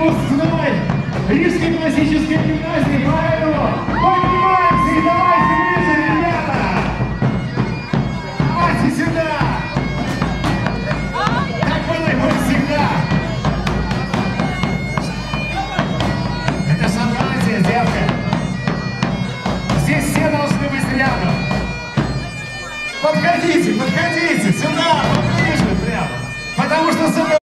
выпускной Рижской классической гимназии, поэтому поднимаемся и давайте ближе, ребята! Давайте сюда! Так было и будет всегда! Это Шотландия, девка! Здесь все должны быть рядом! Подходите, подходите! Сюда! Поближе прямо! Потому что